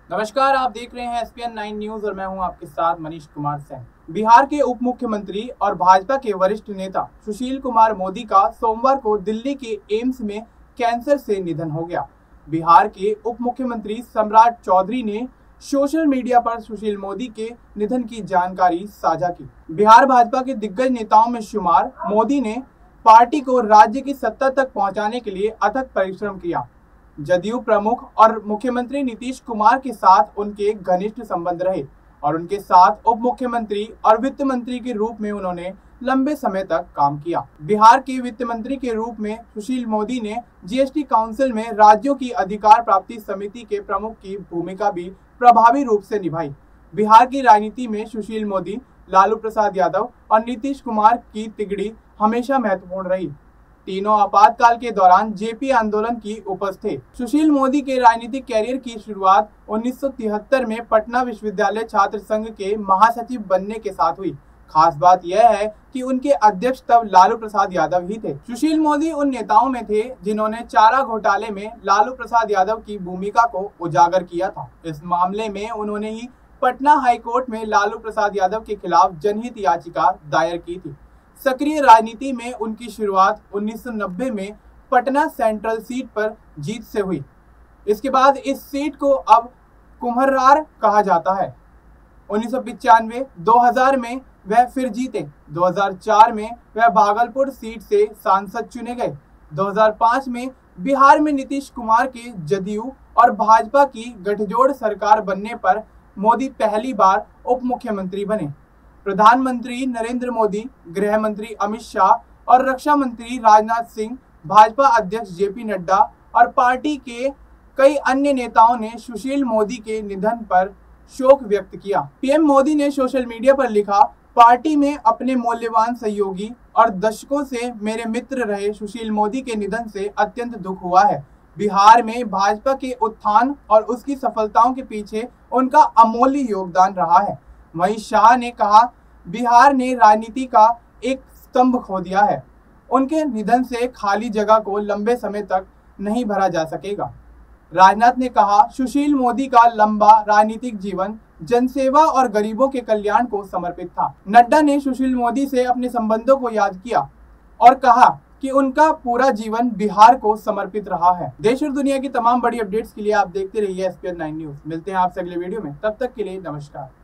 नमस्कार, आप देख रहे हैं एसपीएन 9 न्यूज और मैं हूं आपके साथ मनीष कुमार सेन। बिहार के उप मुख्यमंत्री और भाजपा के वरिष्ठ नेता सुशील कुमार मोदी का सोमवार को दिल्ली के एम्स में कैंसर से निधन हो गया। बिहार के उप मुख्यमंत्री सम्राट चौधरी ने सोशल मीडिया पर सुशील मोदी के निधन की जानकारी साझा की। बिहार भाजपा के दिग्गज नेताओं में शुमार मोदी ने पार्टी को राज्य की सत्ता तक पहुंचाने के लिए अथक परिश्रम किया। जदयू प्रमुख और मुख्यमंत्री नीतीश कुमार के साथ उनके घनिष्ठ संबंध रहे और उनके साथ उप मुख्यमंत्री और वित्त मंत्री के रूप में उन्होंने लंबे समय तक काम किया। बिहार के वित्त मंत्री के रूप में सुशील मोदी ने जीएसटी काउंसिल में राज्यों की अधिकार प्राप्ति समिति के प्रमुख की भूमिका भी प्रभावी रूप से निभाई। बिहार की राजनीति में सुशील मोदी, लालू प्रसाद यादव और नीतीश कुमार की तिगड़ी हमेशा महत्वपूर्ण रही। तीनों आपातकाल के दौरान जेपी आंदोलन की उपज थे। सुशील मोदी के राजनीतिक कैरियर की शुरुआत 1973 में पटना विश्वविद्यालय छात्र संघ के महासचिव बनने के साथ हुई। खास बात यह है कि उनके अध्यक्ष तब लालू प्रसाद यादव ही थे। सुशील मोदी उन नेताओं में थे जिन्होंने चारा घोटाले में लालू प्रसाद यादव की भूमिका को उजागर किया था। इस मामले में उन्होंने ही पटना हाईकोर्ट में लालू प्रसाद यादव के खिलाफ जनहित याचिका दायर की थी। सक्रिय राजनीति में उनकी शुरुआत 1990 में पटना सेंट्रल सीट पर जीत से हुई। इसके बाद इस सीट को अब कुम्हरार कहा जाता है। 1995, 2000 में वह फिर जीते। 2004 में वह भागलपुर सीट से सांसद चुने गए। 2005 में बिहार में नीतीश कुमार के जदयू और भाजपा की गठजोड़ सरकार बनने पर मोदी पहली बार उप मुख्यमंत्री बने। प्रधानमंत्री नरेंद्र मोदी, गृह मंत्री अमित शाह और रक्षा मंत्री राजनाथ सिंह, भाजपा अध्यक्ष जेपी नड्डा और पार्टी के कई अन्य नेताओं ने सुशील मोदी के निधन पर शोक व्यक्त किया। पीएम मोदी ने सोशल मीडिया पर लिखा, पार्टी में अपने मूल्यवान सहयोगी और दशकों से मेरे मित्र रहे सुशील मोदी के निधन से अत्यंत दुख हुआ है। बिहार में भाजपा के उत्थान और उसकी सफलताओं के पीछे उनका अमूल्य योगदान रहा है। वहीं शाह ने कहा, बिहार ने राजनीति का एक स्तंभ खो दिया है। उनके निधन से खाली जगह को लंबे समय तक नहीं भरा जा सकेगा। राजनाथ ने कहा, सुशील मोदी का लंबा राजनीतिक जीवन जनसेवा और गरीबों के कल्याण को समर्पित था। नड्डा ने सुशील मोदी से अपने संबंधों को याद किया और कहा कि उनका पूरा जीवन बिहार को समर्पित रहा है। देश और दुनिया की तमाम बड़ी अपडेट्स के लिए आप देखते रहिए एसपीएन 9 न्यूज। मिलते हैं आपसे अगले वीडियो में, तब तक के लिए नमस्कार।